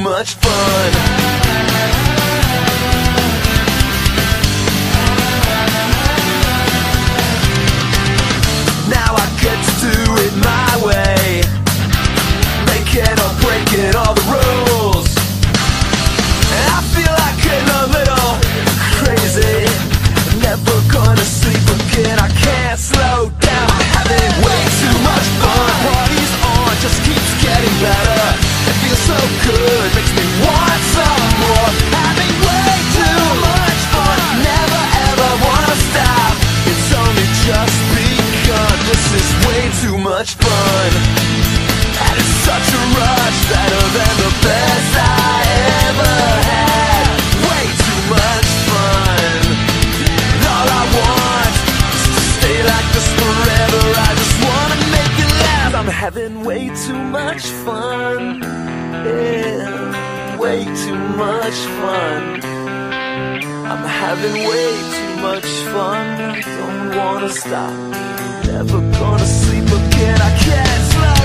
much fun. Now I get to do it my way, making or breaking all the rules. And I feel like getting a little crazy. Never gonna sleep again, I can't slow down. I'm having way too much fun. Party's on, just keeps getting better. It feels so good, makes me want some more. Having way too much fun, never ever wanna stop. It's only just begun, this is way too much fun. And it's such a rush, better than the best I ever had. Way too much fun. And all I want is to stay like this forever. I just wanna make it last. I'm having way too much fun. Yeah, way too much fun. I'm having way too much fun. I don't wanna stop. Never gonna sleep again, I can't slow